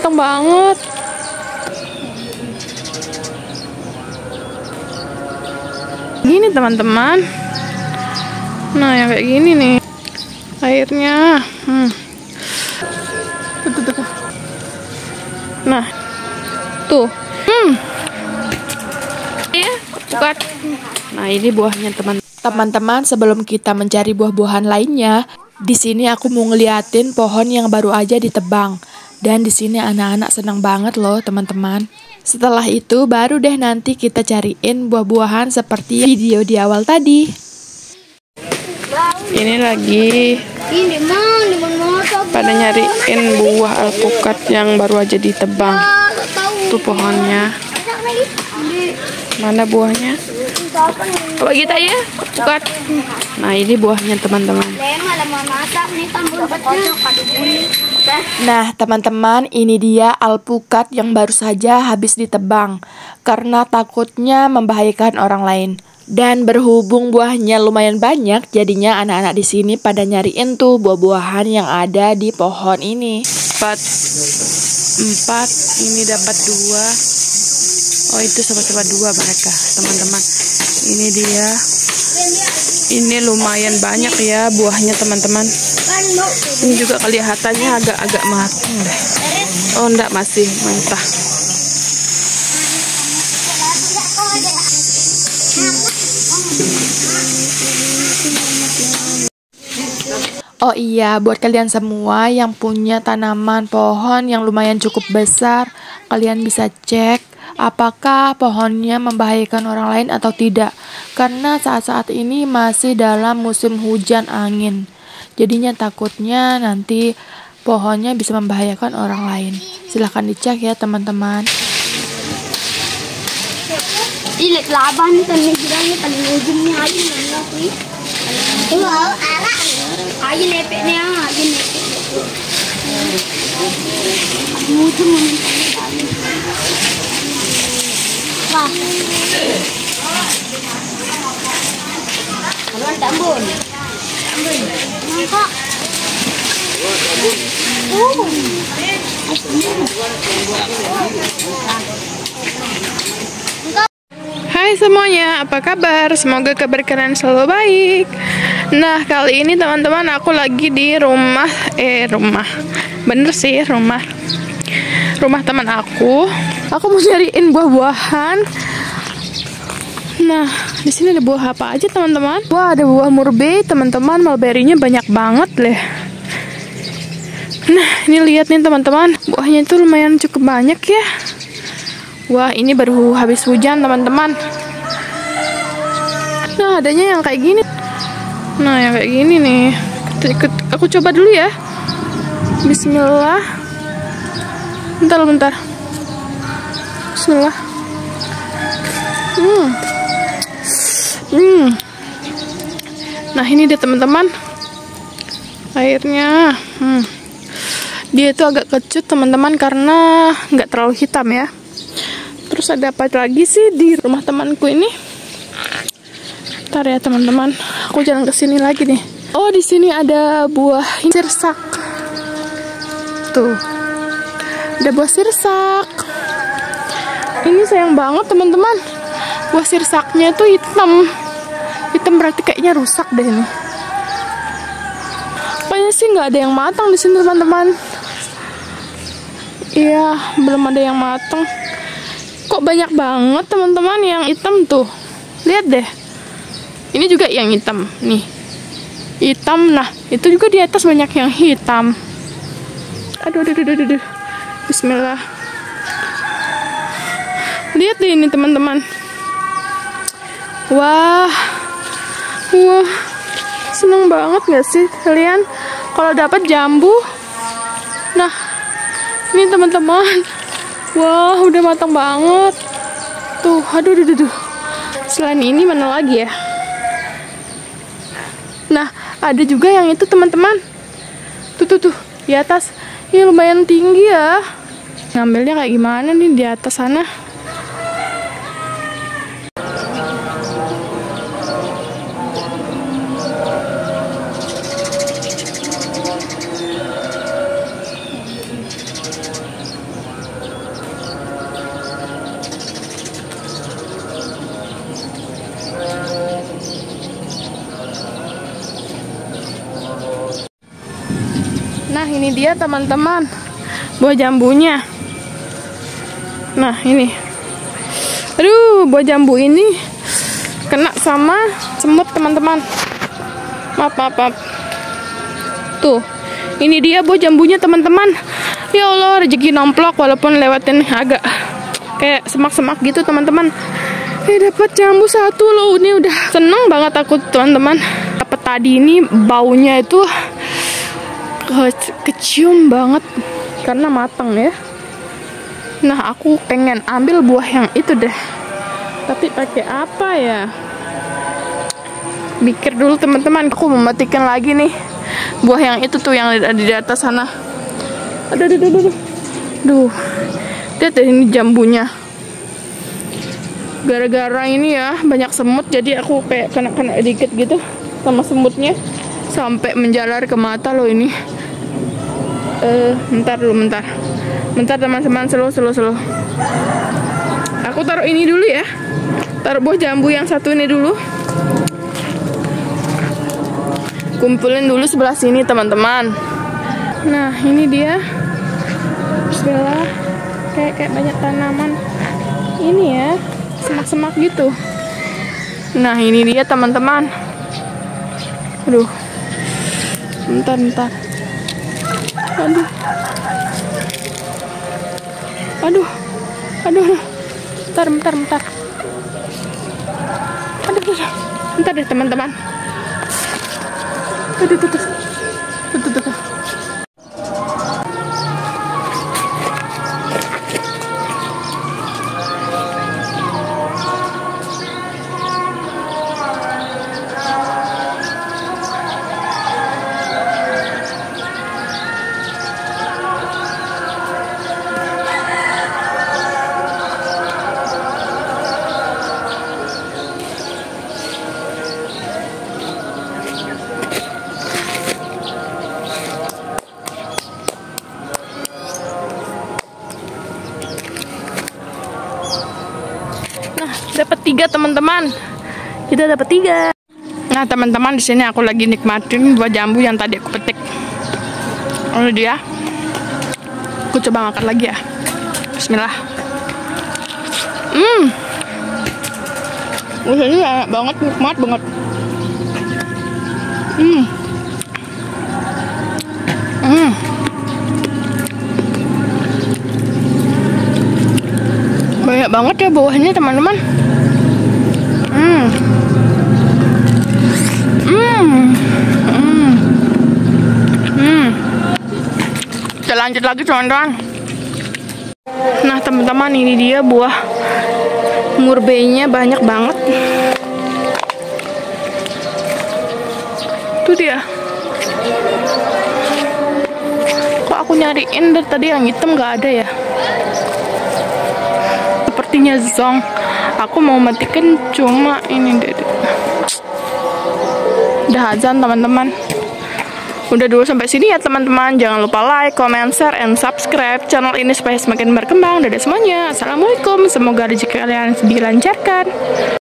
matang banget. Gini teman-teman. Nah, yang kayak gini nih airnya. Tuh. Nah, tuh. Ya, bukan. Nah, ini buahnya teman-teman. Sebelum kita mencari buah-buahan lainnya, di sini aku mau ngeliatin pohon yang baru aja ditebang. Dan di sini anak-anak senang banget loh, teman-teman. Setelah itu baru deh nanti kita cariin buah-buahan seperti video di awal tadi. Ini lagi pada nyariin buah alpukat yang baru aja ditebang. Tuh pohonnya. Mana buahnya? Coba kita ya, bukan. Nah, ini buahnya teman-teman. Nah, teman-teman, ini dia alpukat yang baru saja habis ditebang karena takutnya membahayakan orang lain. Dan berhubung buahnya lumayan banyak, jadinya anak-anak di sini pada nyariin tuh buah-buahan yang ada di pohon ini. Empat, ini dapat 2. Oh, itu sama-sama 2 mereka, teman-teman. Ini dia. Ini lumayan banyak ya buahnya, teman-teman. Ini juga kelihatannya agak-agak matang deh. Oh, enggak, masih mentah. Oh iya, buat kalian semua yang punya tanaman pohon yang lumayan cukup besar, kalian bisa cek apakah pohonnya membahayakan orang lain atau tidak. Karena saat-saat ini masih dalam musim hujan angin. Jadinya takutnya nanti pohonnya bisa membahayakan orang lain. Silahkan dicek ya teman-teman. Hai semuanya, apa kabar? Semoga kabar kalian selalu baik. Nah, kali ini teman-teman aku lagi di rumah bener sih, rumah teman aku. Aku mau cariin buah-buahan. Nah, di sini ada buah apa aja teman-teman? Wah, ada buah murbei teman-teman, mulberry-nya banyak banget deh. Nah, ini lihat nih teman-teman, buahnya itu lumayan cukup banyak ya. Wah, ini baru habis hujan teman-teman. Nah, adanya yang kayak gini. Nah, yang kayak gini nih. Aku coba dulu ya. Bismillah. Bentar. Bismillah. Nah, ini dia teman-teman. Airnya. Dia itu agak kecut teman-teman karena nggak terlalu hitam ya. Terus ada apa lagi sih di rumah temanku ini? Ntar ya teman-teman, aku jalan ke sini lagi nih. Oh, di sini ada buah sirsak. Tuh, ada buah sirsak. Ini sayang banget teman-teman. Buah sirsaknya itu hitam berarti kayaknya rusak deh ini. Kayaknya sih nggak ada yang matang di sini teman-teman. Iya, belum ada yang matang. Kok banyak banget teman-teman yang hitam tuh. Lihat deh. Ini juga yang hitam nih. Hitam. Nah, itu juga di atas banyak yang hitam. Aduh. Bismillah. Lihat deh ini teman-teman. Wah. Seneng banget gak sih kalian kalau dapat jambu? Nah, ini teman-teman. Wah, udah matang banget. Tuh, aduh. Selain ini mana lagi ya? Nah, ada juga yang itu teman-teman. Tuh, di atas. Ini lumayan tinggi ya. Ngambilnya kayak gimana nih di atas sana? ini dia teman-teman, buah jambunya. Nah ini, aduh, buah jambu ini kena sama semut teman-teman. Maaf. Tuh, ini dia buah jambunya teman-teman. Ya Allah, rezeki nomplok walaupun lewatin agak kayak semak-semak gitu teman-teman. Dapat jambu satu loh, ini udah seneng banget aku teman-teman. Dapat tadi ini baunya itu kecium banget karena matang ya. Nah, aku pengen ambil buah yang itu deh. Tapi pakai apa ya? Mikir dulu teman-teman. Aku mematikan lagi nih buah yang itu tuh yang ada di atas sana. Aduh. Lihat ini jambunya. Gara-gara ini ya banyak semut, jadi aku kayak kena dikit gitu sama semutnya sampai menjalar ke mata loh ini. Bentar teman-teman, slow. Aku taruh ini dulu ya, taruh buah jambu yang satu ini dulu, kumpulin dulu sebelah sini teman-teman. Nah ini dia, Bismillah, kayak banyak tanaman ini ya, semak-semak gitu. Nah ini dia teman-teman. Aduh, bentar. Aduh. Bentar. Aduh. Bentar deh teman-teman. Tuh. Dapat 3 teman-teman. Kita dapat 3. Nah teman-teman, di sini aku lagi nikmatin buah jambu yang tadi aku petik. Ini dia. Aku coba makan lagi ya. Bismillah. Ini enak banget, nikmat banget. Banyak banget ya buahnya teman-teman. Kita lanjut lagi teman-teman. Nah teman-teman, ini dia buah murbeinya, banyak banget. Itu dia. Kok aku nyariin dari tadi yang hitam nggak ada ya? Sepertinya zong. Aku mau matikan cuma ini deh. Udah azan teman-teman. Udah dulu sampai sini ya teman-teman. Jangan lupa like, comment, share, and subscribe channel ini supaya semakin berkembang. Dadah semuanya. Assalamualaikum. Semoga rezeki kalian dilancarkan.